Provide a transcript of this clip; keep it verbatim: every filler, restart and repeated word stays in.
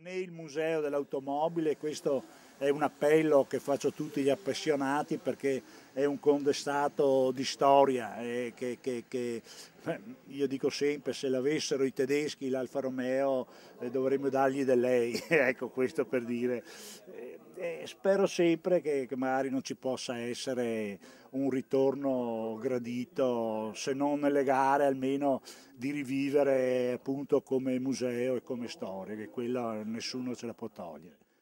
Né il museo dell'automobile, questo è un appello che faccio a tutti gli appassionati perché è un condestato di storia e che, che, che io dico sempre, se l'avessero i tedeschi l'Alfa Romeo eh, dovremmo dargli del lei, ecco questo per dire. Eh, eh, spero sempre che, che magari non ci possa essere un ritorno gradito, se non nelle gare almeno di rivivere appunto come museo e come storia, che quella nessuno ce la può togliere.